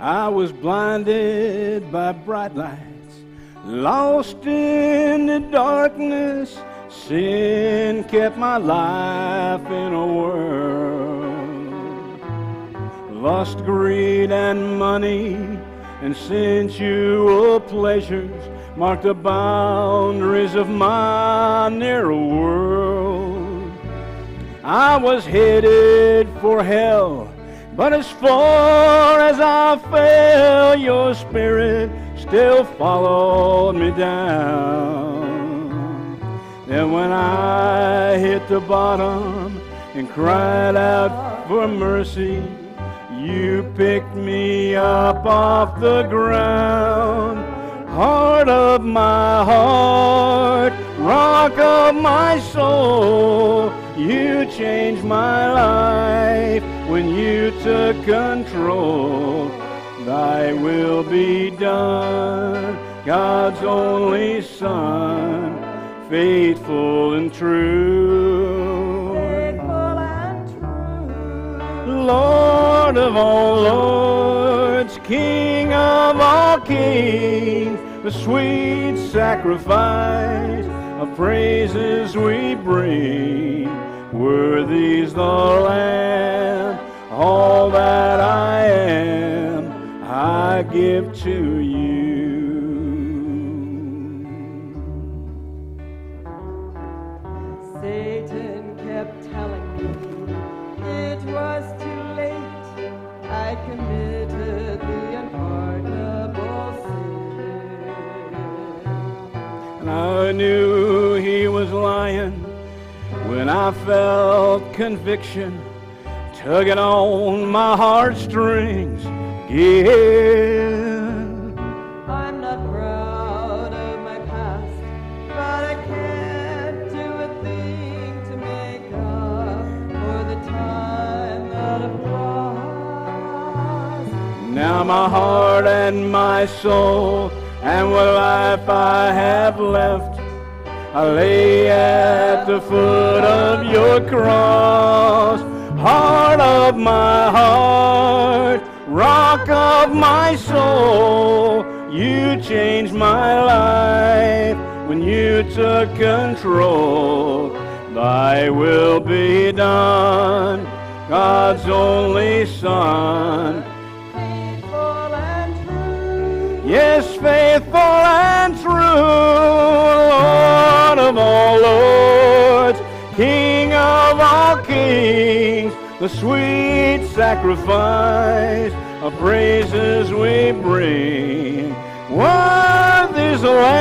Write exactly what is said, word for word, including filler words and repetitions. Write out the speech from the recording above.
I was blinded by bright lights, lost in the darkness. Sin kept my life in a whirl. Lust, greed, and money and sensual pleasures marked the boundaries of my narrow world. I was headed for hell, but as far as I fell, your spirit still followed me down. Then when I hit the bottom and cried out for mercy, you picked me up off the ground. Heart of my heart, rock of my soul, you changed my life when you took control. Thy will be done, God's only Son, faithful and true. Faithful and true. Lord of all lords, King of all kings, the sweet sacrifice of praises we bring. Worthy is the Lamb, all that I am, I give to you. Satan kept telling me it was too late. I committed the unpardonable sin. And I knew he was lying when I felt conviction tugging on my heartstrings again. I'm not proud of my past, but I can't do a thing to make up for the time that I've lost. Now my heart and my soul and what life I have left, I lay at the foot of your cross. Heart of my heart, rock of my soul, you changed my life when you took control. Thy will be done, God's only Son. Faithful and true. Yes, faithful and true. Lord of all lords, King of all kings, the sweet sacrifice of praises we bring. Worthy is the